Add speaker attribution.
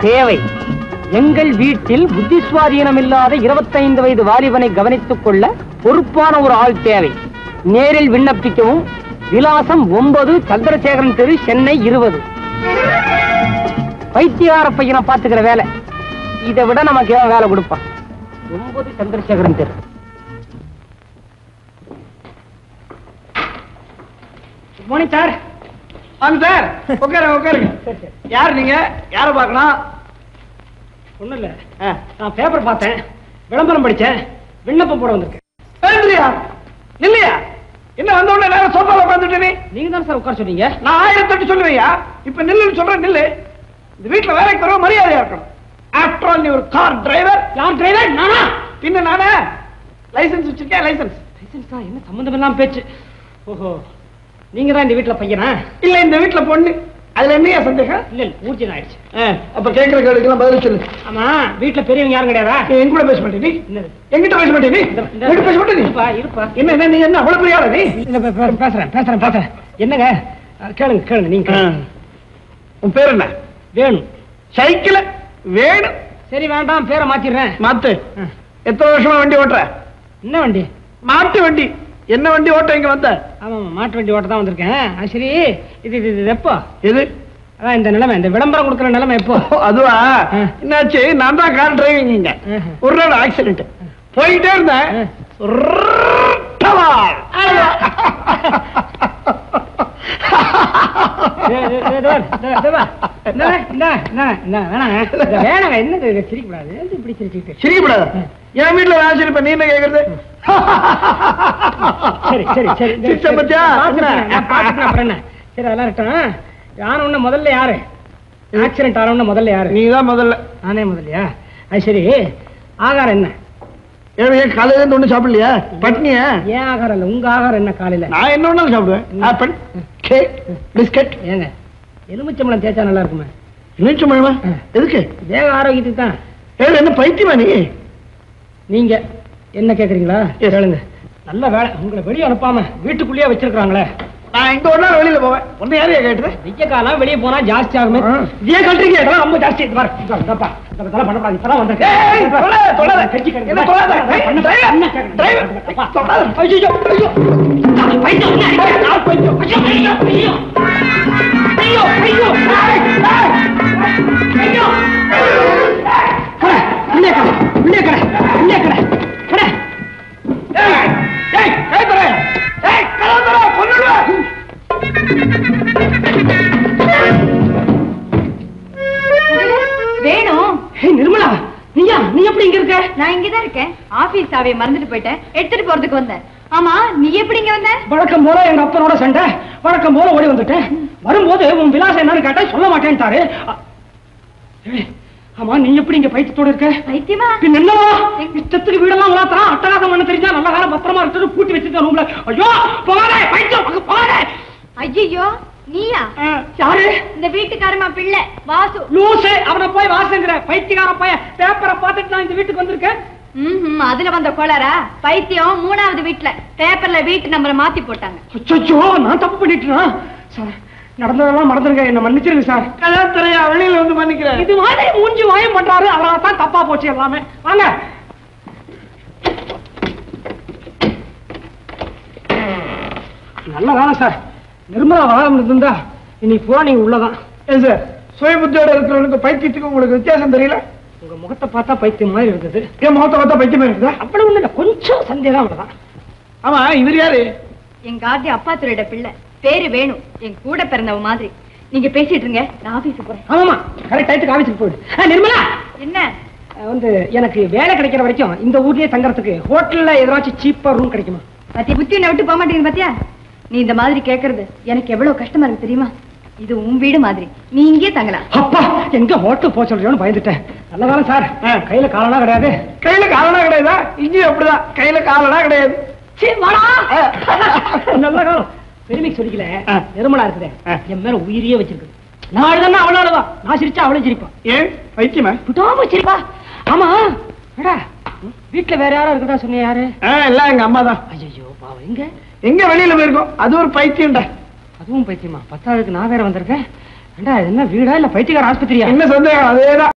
Speaker 1: தேவை. எங்கள் வீட்டில் புத்தி சுவாதீனம் இல்லாத 25 வயது வாலிபனை கவனித்துக் கொள்ள பொறுப்பான ஒரு ஆள் தேவை. நேரில் விண்ணப்பிக்கவும். விலாசம் 9 சந்திரசேகரன் தெரு, சென்னை 20. பைத்தியார பையனை பாத்துக்கிற வேலை. இதை விட நமக்கு ஏன் வேலை கொடுப்பான்? 9 சந்திரசேகரன் தெரு. Good morning sir.
Speaker 2: வாங்க சார், உட்காருங்க உட்காருங்க. யார் நீங்க? யாரை பார்க்கணும்?
Speaker 1: ஒண்ணும் இல்ல, நான் பேப்பர் பார்த்தேன், விளம்பரம் படிச்சேன், விண்ணப்பம் போட வந்திருக்கேன்.
Speaker 2: இல்லையா? என்ன வந்த உடனே நேரம் சோஃபால உட்காந்துட்டு?
Speaker 1: நீங்க தான் சார் உட்கார சொன்னீங்க.
Speaker 2: நான் 1008 சொல்லுவையா? இப்ப நில்லுன்னு சொல்றேன், நில்லு. இந்த வீட்டுல வேலைக்கு தர மரியாதையா இருக்கணும். ஆஃப்டர் ஆல் நீ ஒரு கார் டிரைவர்.
Speaker 1: யார் டிரைவர்? நானா?
Speaker 2: பின்ன நானே. லைசன்ஸ் வச்சிருக்கேன். லைசன்ஸா?
Speaker 1: என்ன சம்பந்தம் எல்லாம் பேச்சு? ஓஹோ, நீங்க தான் இந்த வீட்டுல பையனா?
Speaker 2: இல்ல, இந்த வீட்டுல பொண்ணு. அதுல என்னையா சந்தேகம்?
Speaker 1: இல்ல இல்ல, ஊர்ஜிதம் ஆயிடுச்சு.
Speaker 2: அப்ப கேட்கிற கேள்விக்கெல்லாம் பதில் சொல்லு.
Speaker 1: ஆமா, வீட்டுல பெரியவங்க யாரும் கிடையாதா?
Speaker 2: என் கூட பேச மாட்டே நீ? என்கிட்ட பேச மாட்டே நீ? என்கிட்ட பேச மாட்டே நீ?
Speaker 1: இருப்பா.
Speaker 2: என்ன நீ என்ன அவ்வளவு பெரிய ஆளா நீ?
Speaker 1: பேசுறேன். என்னங்க? கேளுங்க நீங்க.
Speaker 2: உன் பேர் என்ன?
Speaker 1: வேணும்.
Speaker 2: சைக்கிள் வேணும்.
Speaker 1: சரி, வேண்டாம், பேரை மாத்திடுறேன்.
Speaker 2: மாத்து. எத்தனை வருஷமா வண்டி ஓட்டுற?
Speaker 1: என்ன வண்டி?
Speaker 2: மாட்டு வண்டி. என்ன வண்டி ஓட்ட இங்க வந்த?
Speaker 1: ஆமா, மாட்டு வண்டி ஓட்ட தான் வந்திருக்கேன். சரி, இது எப்போ?
Speaker 2: எது?
Speaker 1: அதான் இந்த நிலைமை, இந்த விளம்பரம் கொடுக்குற நிலைமை எப்போ?
Speaker 2: அதுவா? என்னாச்சு? நான் தான் கார் டிரைவிங். இங்க ஒரு நாள் ஆக்சிடென்ட். போயிட்டே இருந்தேன்.
Speaker 1: வேணாங்க, என்ன சிரிக்கப்படாது. இப்படி
Speaker 2: சிரிக்கப்படாது. என் வீட்டுல நான் சிரிப்பேன், நீ என்ன கேக்குறது?
Speaker 1: சரி, அதெல்லாம் இருக்கட்டும். யானை முதல்ல யாரு ஆக்சிடென்ட் ஆன? முதல்ல யாரு?
Speaker 2: நீதான் முதல்ல.
Speaker 1: நானே முதல்லையா? அது சரி, ஆகாரம் என்ன?
Speaker 2: காலையில இருந்து ஒண்ணு சாப்பிடலையா? பட்னியா?
Speaker 1: ஏன் ஆகாரம் இல்ல? உங்க ஆகாரம் என்ன? காலையில
Speaker 2: நான் என்ன ஒண்ணாலும் சாப்பிடுவேன். Apple, cake, biscuit.
Speaker 1: ஏங்க, எலுமிச்சம்பழம் தேய்ச்சா நல்லா இருக்குமே.
Speaker 2: எலுமிச்சம்பழமா? எதுக்கு?
Speaker 1: தேக ஆரோக்கியத்துக்கு தான்.
Speaker 2: என்ன பைத்தியமா நீ?
Speaker 1: நீங்க என்ன கேக்குறீங்களா? கேளுங்க. நல்ல வேலை, உங்களை வெளியே அனுப்பாம வீட்டுக்குள்ளேயே வச்சிருக்காங்களே.
Speaker 2: நான் இங்க ஒரு நாள் வெளியில போவேன். ஒன்னு யாரையா கேட்டுது?
Speaker 1: வெய்ய காலம் வெளியே போனா ஜாஸ்தி ஆகுமே. ஏன் கல்றீங்க? இதெல்லாம் ரொம்ப ஜாஸ்தி. பண்ணப்படாது. இப்பதான் வந்திருக்கேன்.
Speaker 3: வேணும்.
Speaker 1: நிர்மலா, நீ எப்படி இங்க இருக்க?
Speaker 3: நான் இங்கதான் இருக்கேன். ஆபீஸ் சாவியை மறந்துட்டு போயிட்டேன், எடுத்துட்டு போறதுக்கு வந்தேன். ஆமா, நீ எப்படி இங்க வந்த?
Speaker 1: வழக்கம் போல எங்க அப்பனோட சண்டை, வழக்கம் போல ஓடி வந்துட்டேன். வரும்போது உன் விலாசம் என்னன்னு கேட்டா சொல்ல மாட்டேன்ட்டாரு. ஆமா, நீ எப்படி இங்க பைத்தியத்தோட இருக்க?
Speaker 3: பைத்தியமா?
Speaker 1: என்னவா இஷ்டத்துக்கு வீடெல்லாம் உலாத்தறா? அட்டகாசம் பண்ண தெரிஞ்சா நல்ல காலம் பத்திரமா இருக்கிறது பூட்டி வச்சிருக்க ரூம்ல. ஐயோ போகாதே, பைத்தியம் போகாதே.
Speaker 3: ஐயோ, நீயா?
Speaker 1: யாரு?
Speaker 3: இந்த வீட்டுக்காரமா பிள்ளை வாசு.
Speaker 1: லூசு, அவனை போய் வாசுங்கிற பைத்தியக்கார பையன். பேப்பரை பார்த்துட்டு நான் இந்த வீட்டுக்கு வந்திருக்கேன்.
Speaker 3: அதுல வந்த கோளாரா? பைத்தியம் 3வது வீட்டுல பேப்பர்ல வீட்டு நம்பரை மாத்தி போட்டாங்க.
Speaker 1: அச்சோ, நான் தப்பு பண்ணிட்டேன் சார். நடந்ததெல்லாம் மறந்துருங்க, என்ன மன்னிச்சிருங்க சார்.
Speaker 2: கலாத்துறையா வெளியில வந்து மன்னிக்கிறேன்.
Speaker 1: இது மாதிரி மூஞ்சி வாயம் பண்றாரு, அவரால் தான் தப்பா போச்சு எல்லாமே. வாங்க. நல்ல வேலை சார். நிர்மலா வராம இருந்தா இன்னைக்கு பூரா நீங்க உள்ளதான்.
Speaker 2: ஏன் சார், சுய புத்தியோட இருக்கிறவனுக்கு பைத்தியத்துக்கு உங்களுக்கு வித்தியாசம் தெரியல?
Speaker 1: உங்க முகத்தை பார்த்தா பைத்தியம் மாதிரி இருக்குது.
Speaker 2: என் முகத்தை பார்த்தா பைத்தியமா இருக்குதா?
Speaker 1: அப்படி ஒண்ணு இல்ல, கொஞ்சம் சந்தேகம் அவ்வளவுதான்.
Speaker 2: ஆமா, இவர் யாரு?
Speaker 3: எங்க ஆர்டி அப்பா துறையோட பிள்ளை, பேரு வேணும். என் கூட பிறந்தவ மாதிரி. நீங்க பேசிட்டு இருங்க, நான் ஆபீஸுக்கு போறேன்.
Speaker 1: ஆமாமா, கரெக்ட் டைத்துக்கு ஆபீஸுக்கு போயிடு. நிர்மலா,
Speaker 3: என்ன
Speaker 1: வந்து எனக்கு வேலை கிடைக்கிற வரைக்கும் இந்த ஊர்லயே தங்கறதுக்கு ஹோட்டல்ல ஏதாச்சும் சீப்பா ரூம் கிடைக்குமா?
Speaker 3: பத்தி புத்தி என்ன விட்டு போக மாட்டேங்குது பாத்தியா? நீ இந்த மாதிரி கேக்குறது எனக்கு எவ்வளவு கஷ்டமா இருக்கு தெரியுமா? இது உன் வீடு மாதிரி, நீ இங்கே தங்கலாம்.
Speaker 1: அப்பா, எங்க ஹோட்டல் போக சொல்றேன்னு பயந்துட்டேன். நல்ல காலம் சார், கையில காலனா கிடையாது.
Speaker 2: கையில காலனா கிடையாதா? இங்கேயும் அப்படிதான், கையில காலனா கிடையாது.
Speaker 1: நல்ல காலம். பெருமைக்கு சொல்லிக்கல, நிர்மலா இருக்குதே என் மேல உயிரியே வச்சிருக்கு. நான் அழுதானா அவளும் அழுவா, நான் சிரிச்சா அவளும் சிரிப்பா.
Speaker 2: ஏன் பைத்தியமா?
Speaker 1: விட்டாம சிரிப்பா. ஆமா, வீட்டுல வேற யாரும் இருக்கதா சொன்ன? யாரு?
Speaker 2: எல்லாம் எங்க அம்மா தான்.
Speaker 1: ஐயோ பாவம்.
Speaker 2: எங்க வெளியில போயிருக்கோம், அது ஒரு பைத்தியம்டா.
Speaker 1: அதுவும் பைத்தியமா? 10ஆவதுக்கு நான் வேற வந்திருக்கேன். என்ன வீடா இல்ல பைத்தியக்கார ஆஸ்பத்திரியா?
Speaker 2: என்ன சந்தேகம்? அதேதான்.